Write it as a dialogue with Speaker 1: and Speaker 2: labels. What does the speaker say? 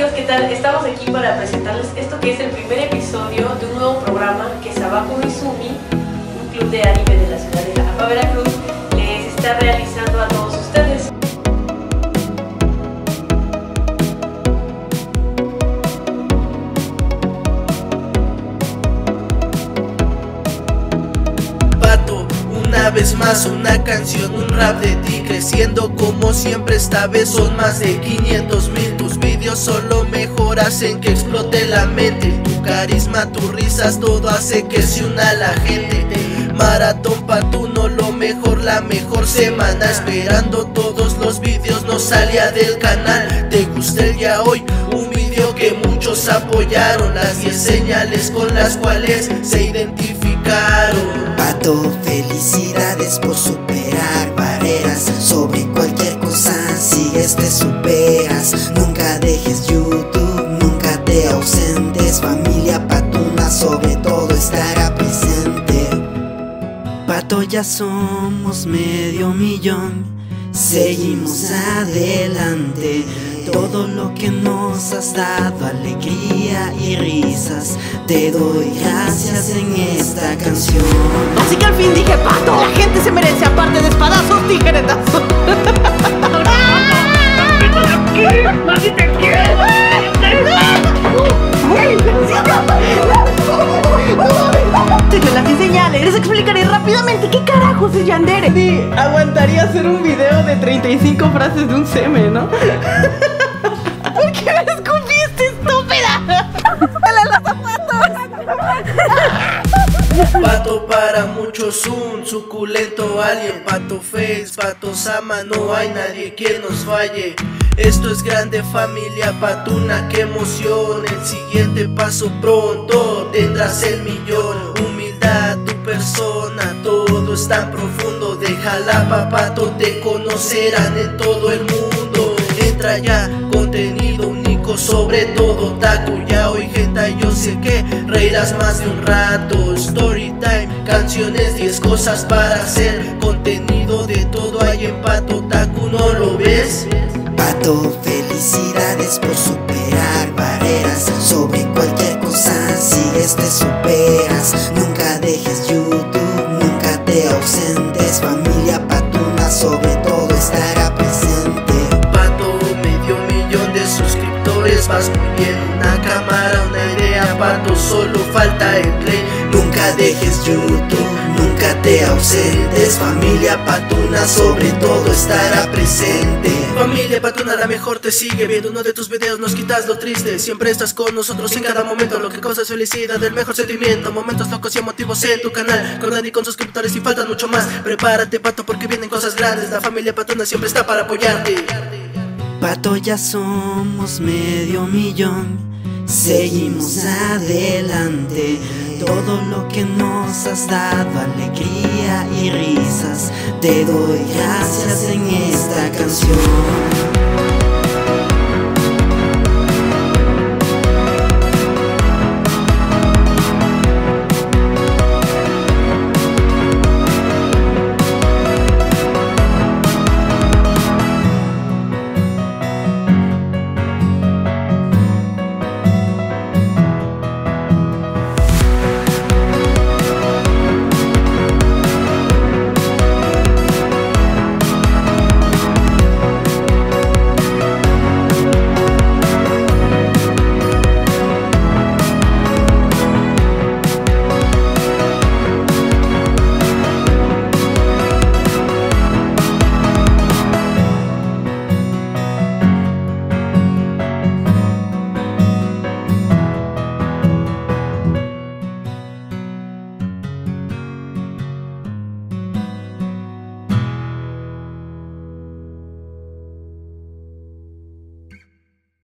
Speaker 1: amigos, ¿qué tal? Estamos aquí para presentarles esto que es el primer episodio de un nuevo programa que Sabaku no Izumi, un club de anime de la ciudad de Jalapa, Veracruz, les está realizando a todos ustedes.
Speaker 2: Una vez más una canción, un rap de ti, creciendo como siempre. Esta vez son más de 500,000. Tus vídeos solo hacen que explote la mente. Tu carisma, tus risas, todo hace que se una la gente. Maratón Patuno, lo mejor, la mejor semana. Esperando todos los vídeos, no salía del canal. Te gusta el día hoy, un vídeo que muchos apoyaron. Las 10 señales con las cuales se identificaron.
Speaker 3: Pato, felicidades por superar barreras. Sobre cualquier cosa sigues, te superas. Nunca dejes YouTube, nunca te ausentes. Familia Patuna sobre todo estará presente. Pato, ya somos 500,000. Seguimos adelante. Todo lo que nos has dado, alegría y risas, te doy gracias en esta canción.
Speaker 4: Así que al fin dije, Pato, la gente se merece, aparte de espadazos, tijeretazos. ¡Así te quiero! Las 10 señales, les explicaré rápidamente qué carajos es Yandere. Sí, aguantaría hacer un video de 35 frases de un seme, ¿no? ¿Por qué me escupiste, estúpida? ¡Dale los zapatos!
Speaker 2: Pato para muchos un suculento alien. Pato Face, Pato Sama, no hay nadie que nos falle. Esto es grande, familia Patuna, qué emoción. El siguiente paso pronto tendrás el millón. Humildad, tu persona, todo es tan profundo. De Jalapa, Pato, te conocerán en todo el mundo. Entra ya, contenido único, sobre todo Taku. Ya hoy, gente, yo sé que reirás más de un rato. Story time, canciones, 10 cosas para hacer. Contenido de todo hay en Pato Taku, ¿no lo ves?
Speaker 3: Pato, felicidades por superar barreras. Sobre cualquier cosa sigues, te superas. Nunca dejes YouTube, nunca te ausentes. Familia Patuna sobre todo estará presente.
Speaker 2: Pato, 500,000 de suscriptores, vas muy bien. Una cámara, una idea, Pato, solo falta el play. Nunca dejes YouTube, nunca te ausentes. Familia Patuna sobre todo estará presente. Familia Patuna, la mejor te sigue. Viendo uno de tus videos nos quitas lo triste. Siempre estás con nosotros en cada momento, lo que causa felicidad, el mejor sentimiento. Momentos locos y emotivos en tu canal, con Dani, con suscriptores y faltan mucho más. Prepárate, Pato, porque vienen cosas grandes. La familia Patuna siempre está para apoyarte.
Speaker 3: Pato, ya somos 500,000. Seguimos adelante. Todo lo que nos has dado, alegría y risas, te doy gracias en esta canción.